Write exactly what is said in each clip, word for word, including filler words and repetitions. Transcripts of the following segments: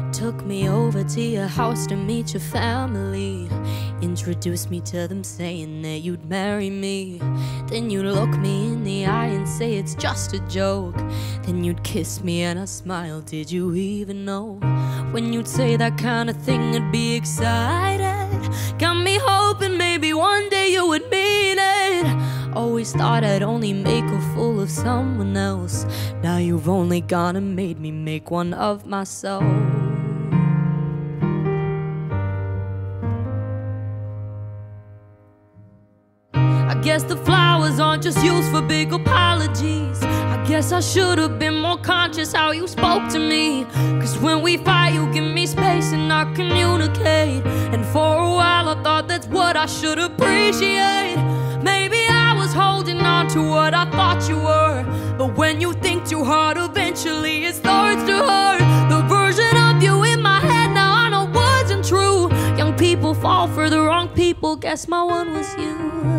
Took me over to your house to meet your family. Introduced me to them saying that you'd marry me. Then you'd look me in the eye and say it's just a joke. Then you'd kiss me and I smile. Did you even know? When you'd say that kind of thing I'd be excited. Got me hoping maybe one day you would mean it. Always thought I'd only make a fool of someone else. Now you've only gone and made me make one of myself. I guess the flowers aren't just used for big apologies. I guess I should have been more conscious how you spoke to me. Cause when we fight you give me space and I communicate. And for a while I thought that's what I should appreciate. Maybe I was holding on to what I thought you were. But when you think too hard, eventually it starts to hurt. The version of you in my head now I know wasn't true. Young people fall for the wrong people. Guess my one was you.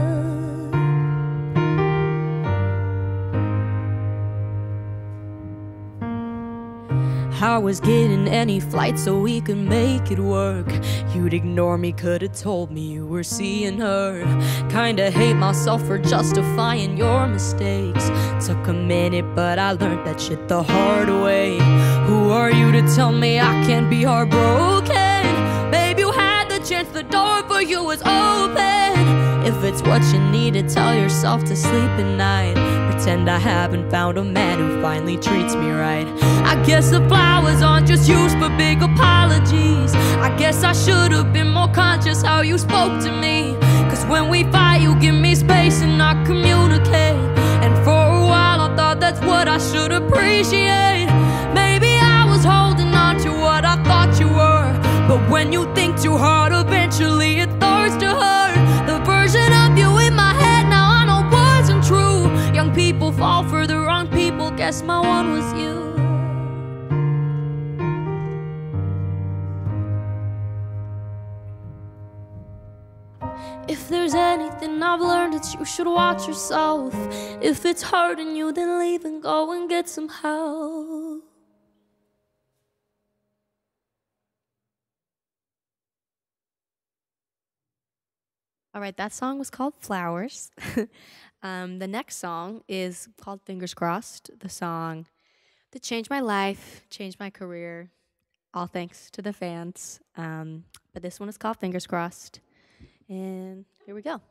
I was getting any flight so we could make it work. You'd ignore me, could've told me you were seeing her. Kinda hate myself for justifying your mistakes. Took a minute but I learned that shit the hard way. Who are you to tell me I can't be heartbroken? Babe, you had the chance, the door for you was open. If it's what you need to tell yourself to sleep at night, pretend I haven't found a man who finally treats me right. I guess the flowers aren't just used for big apologies. I guess I should have been more conscious how you spoke to me. Cause when we fight you give me space and I communicate. And for a while I thought that's what I should appreciate. Maybe I was holding on to what I thought you were. But when you think too hard, eventually it starts to hurt. The version of you in my head now I know wasn't true. Young people fall for the wrong people. Guess my one was you. If there's anything I've learned, it's you should watch yourself. If it's hurting you, then leave and go and get some help. All right, that song was called Flowers. um, the next song is called Fingers Crossed, the song that changed my life, changed my career, all thanks to the fans. Um, but this one is called Fingers Crossed. And here we go.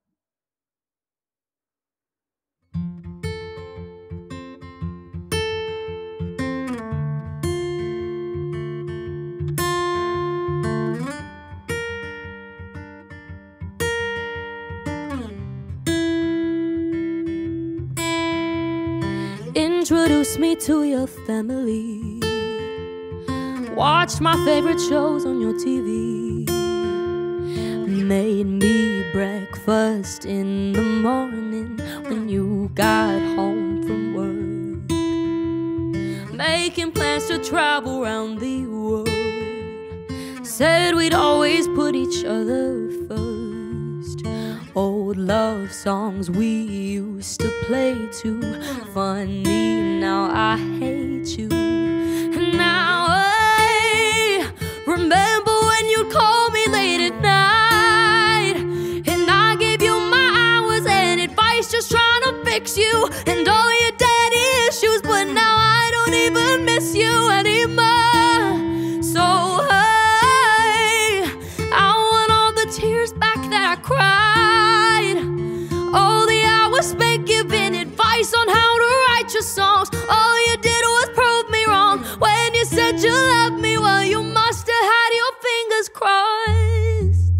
Introduce me to your family. Watched my favorite shows on your T V. Made me breakfast in the morning when you got home from work. Making plans to travel around the world. Said we'd always put each other first. Old love songs we used to play too. Funny, now I hate you. And now I remember when you'd call me late at night, and I gave you my hours and advice, just trying to fix you and all your daddy issues. But now I don't even miss you anymore. So hey, I want all the tears back that I cried, all the hours spent giving advice on how to write your songs. All you did was prove me wrong when you said you loved me. Well, you must have had your fingers crossed.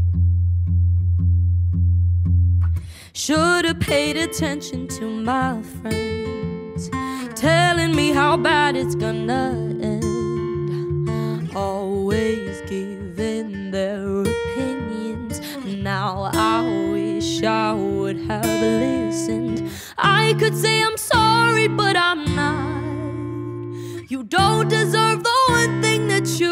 Should have paid attention to my friends telling me how bad it's gonna end. Always giving their opinions. Now I wish I would have listened. I could say I'm sorry, but I'm not. You don't deserve the one thing that you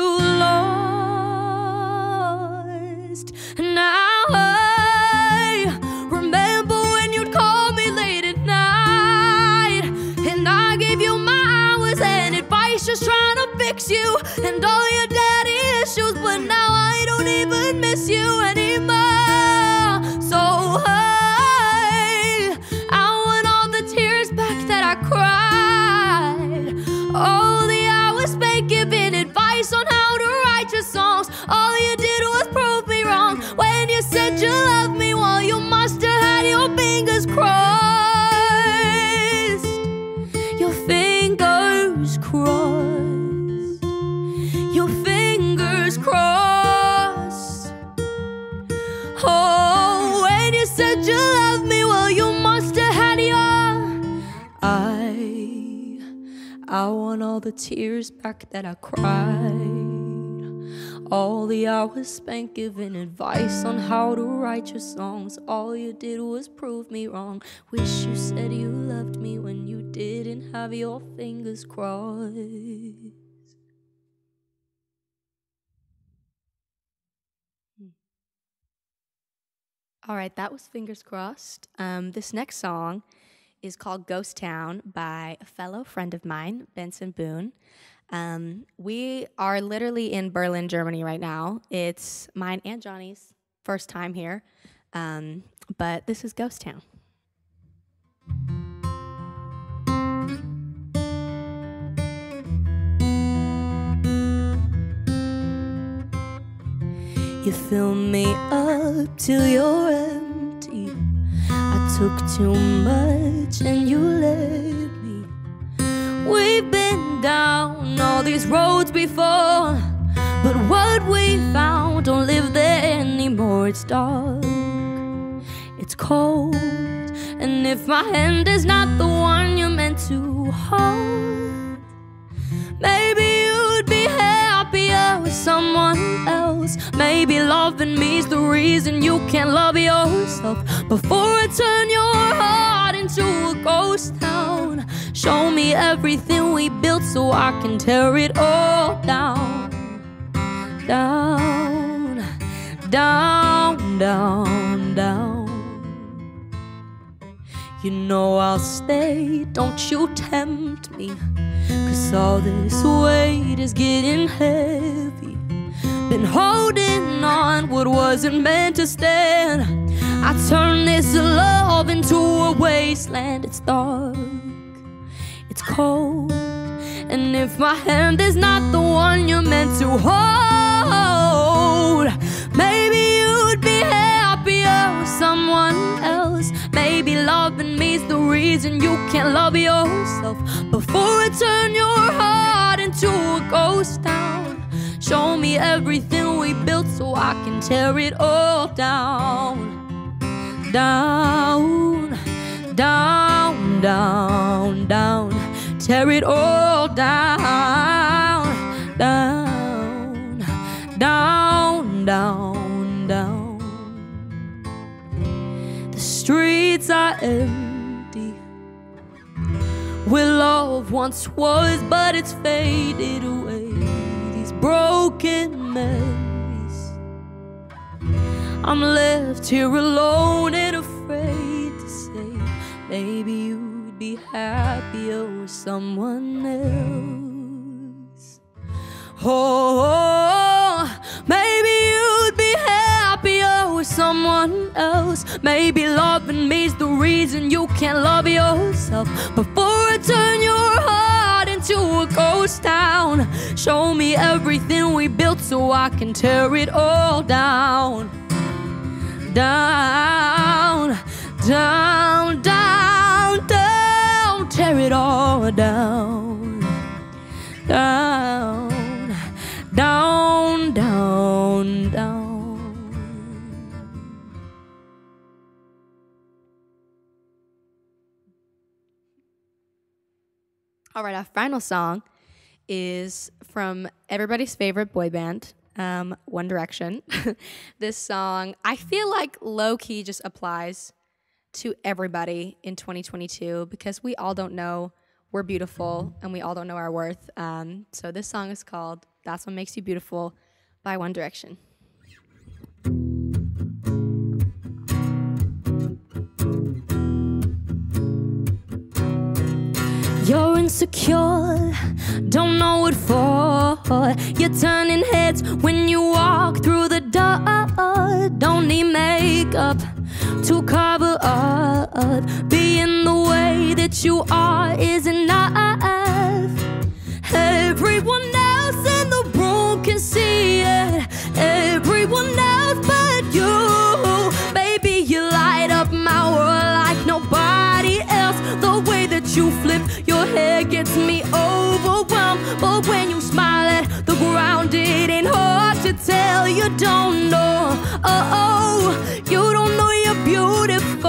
lost. Now I remember when you'd call me late at night, and I gave you my hours and advice, just trying to fix you and all you said you loved me, well, you must have had your. I, I want all the tears back that I cried. All the hours spent giving advice on how to write your songs. All you did was prove me wrong. Wish you said you loved me when you didn't have your fingers crossed. Hmm. All right, that was Fingers Crossed. Um, this next song is called Ghost Town by a fellow friend of mine, Benson Boone. Um, we are literally in Berlin, Germany right now. It's mine and Johnny's first time here, um, but this is Ghost Town. You fill me up till you're empty. I took too much and you let me. We've been down all these roads before, but what we found don't live there anymore. It's dark, it's cold, and if my hand is not the one you're meant to hold, maybe you'd be happier with someone else. Maybe loving me's the reason you can't love yourself. Before I turn your heart into a ghost town, show me everything we built so I can tear it all down. Down, down, down, down. You know I'll stay, don't you tempt me, 'cause all this weight is getting heavy. Been holding on what wasn't meant to stand. I turned this love into a wasteland. It's dark, it's cold, and if my hand is not the one you're meant to hold, maybe you'd be happier with someone else. Maybe loving me's the reason you can't love yourself. Before I turn your heart into a ghost town, show me everything we built so I can tear it all down. Down, down, down, down. Tear it all down. Down, down, down, down. The streets are empty where love once was, but it's faded away. These broken memories, I'm left here alone and afraid to say, maybe you'd be happier with someone else. Oh, maybe you'd be happier with someone else. Maybe loving me's the reason you can't love yourself. Before I turn your heart into a ghost town, show me everything we built so I can tear it all down. Down, down, down, down. Tear it all down. Down, down, down, down. All right, our final song is from everybody's favorite boy band, um, One Direction. This song, I feel like low-key just applies to everybody in twenty twenty-two because we all don't know we're beautiful and we all don't know our worth. Um, so this song is called That's What Makes You Beautiful by One Direction. You're insecure, don't know what for. You're turning heads when you walk through the door. Don't need makeup to cover up. Being the way that you are is enough. Everyone else in the room can see it. Everyone else but you. Baby, you light up my world like nobody else. The way that you flip your hair gets me overwhelmed. But when you smile at the ground, it ain't hard to tell. You don't know, oh, oh, you don't know you're beautiful.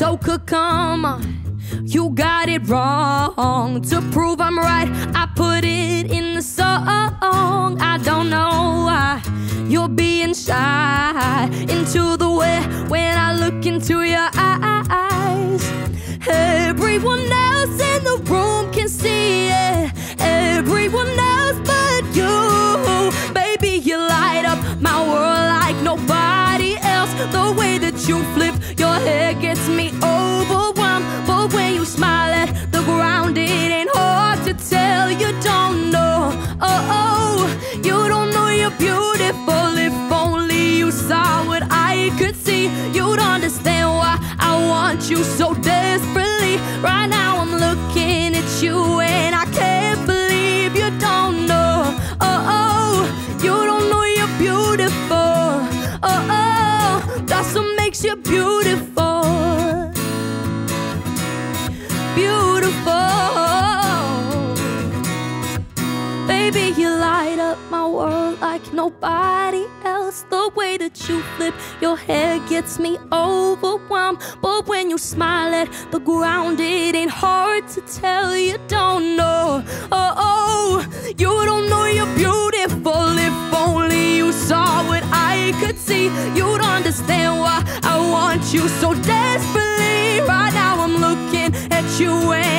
So come on, you got it wrong. To prove I'm right, I put it in the song. I don't know why you're being shy into the way when I look into your eyes. Everyone else in the room can see it, everyone else but you. Baby, you light up my world like nobody else. The way that you flip your hair gets me overwhelmed. But when you smile at the ground, it ain't hard to tell. You don't know, oh, oh, you don't know you're beautiful. If only you saw what I could see, you'd understand why I want you so desperately. Right now I'm looking at you and I can't believe you don't know, oh, oh, you don't know you're beautiful, oh, oh, that's what makes you beautiful, beautiful. Baby, you light up my world like nobody else. The way that you flip your hair gets me overwhelmed. But when you smile at the ground, it ain't hard to tell. You don't know, oh, oh, you don't know you're beautiful. If only you saw what I could see, you'd understand why I want you so desperately. Right now I'm looking at you and